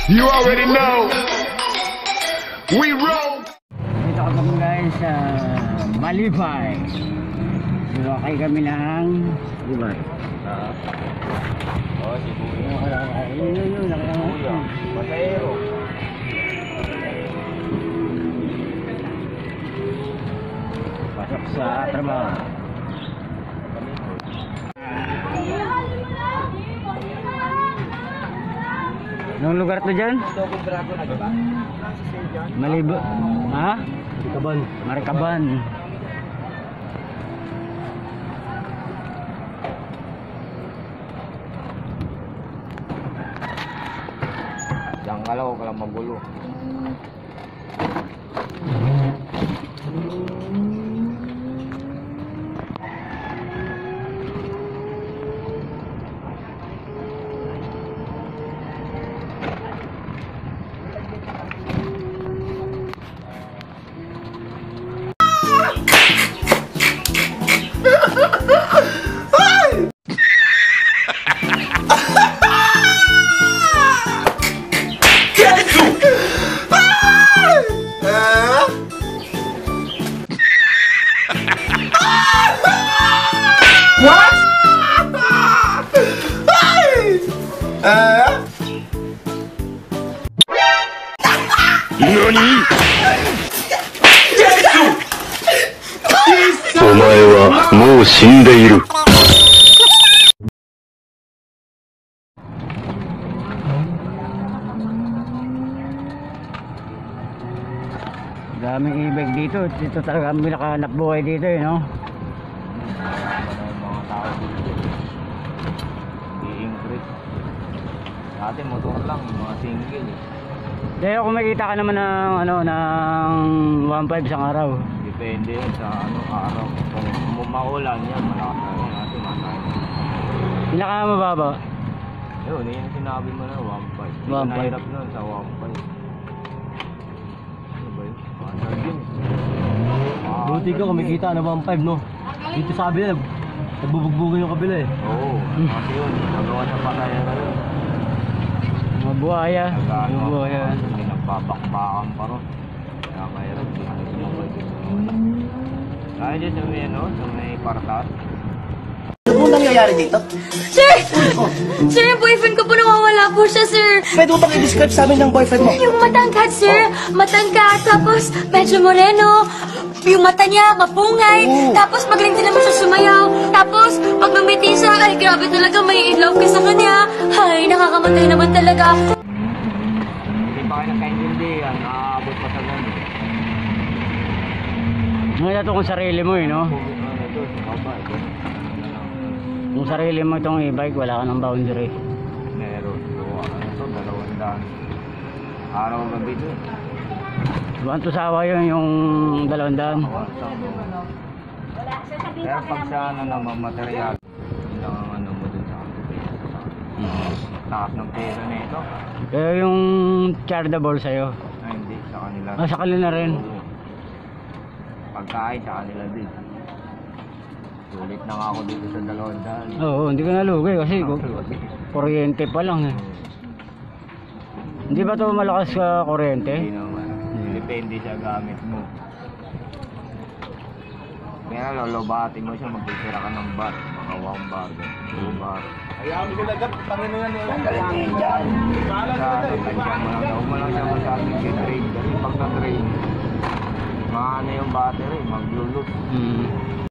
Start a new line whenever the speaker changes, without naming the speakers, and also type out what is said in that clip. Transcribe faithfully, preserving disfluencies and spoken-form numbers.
You already know. We roll.
Dito kami guys sa Malibay. Sumakay kami ng Malibay.
Ah. Oh, si Kuya.
Yun, yun, yun.
Kuya. Matero.
Pasok sa trabaho. Anong lugar to dyan? Malibo. Ha?
Marikaban.
Marikaban.
Diyan ka lang, huwag ka lang magulo.
What? Uh? Nani?
お前はもう死んでいる。
Daming ibig dito. Dito talaga kami nakahanap buhay dito eh, no?
Mga tao dito. I-increase. Dati motor lang, yung mga single eh.
Dahil kung makita ka naman ng ano ng one point five isang araw.
Depende yun sa ano araw. Kung maulan yan, malakas na yun. Natin matay.
Pinakamababa.
Yun, yun yung sinabi mo na one point five. Hindi
one
ka
point five.
nahirap nun sa one point five. Ano ba yun? Master yun.
Buti ka kumikita na one five no? Dito sa kabila, nagbubugbugin yung kabila eh.
Oo, kasi yun. Magawa sa pataya na yun.
Mga buhaya.
Nag-ano,
Mga buhaya.
may nagbabakbakan pa ron. Kaya mahirap din ano sumabay dito. Kaya dyan sa may ano, sa may partas.
Ano pong nangyayari dito?
Sir! Sir, yung boyfriend ko po nawawala po siya, sir.
Pwede mo bang i-describe sa amin ng boyfriend mo?
Yung matangkad, sir. Matangkad. Tapos, medyo moreno. Yung mata niya, mapungay. Tapos, magaling din naman siya sumayaw. Tapos, pag numiti siya, ay grabe talaga, may in love ka sa kanya. Ay, nakakamatay naman talaga ako.
Hindi pa kayo nagkaintindihan, nakaabot pa sa ganun.
Ngayon ito kung sarili mo eh, no?
Kung ano doon, baba, doon.
Kung sarili mo itong e-bike, wala ka ng boundary.
Meron. So, ano to, dalawang daan. Araw gabi doon.
Buwan to sawa yun yung dalawang daan.
Pero pag sa ano naman, material, yun lang ang ano mo dun sa taas ng pera na ito.
Kaya yung chargeable sa'yo.
Ay, hindi, sa kanila.
Ah, sa kanila rin.
Oo. Pagkain sa kanila din. Sulit na nga ako dito sa dalawang daan.
Oo, hindi ka nalugay kasi ku- kuryente pa lang eh. Hindi ba ito malakas sa
Hindi
kuryente?
naman. Depende sa gamit mo. Kaya lolobatin mo siya, magtitira ka ng bar. Mga one bar, two bar.
Ayaw mo sila agad, tangin na yan eh.
Galit niya dyan. Sa tansya mo lang daw mo lang siya masabing si-drain. Kasi pag na-drain, maano yung battery, maglulot.
Hmm.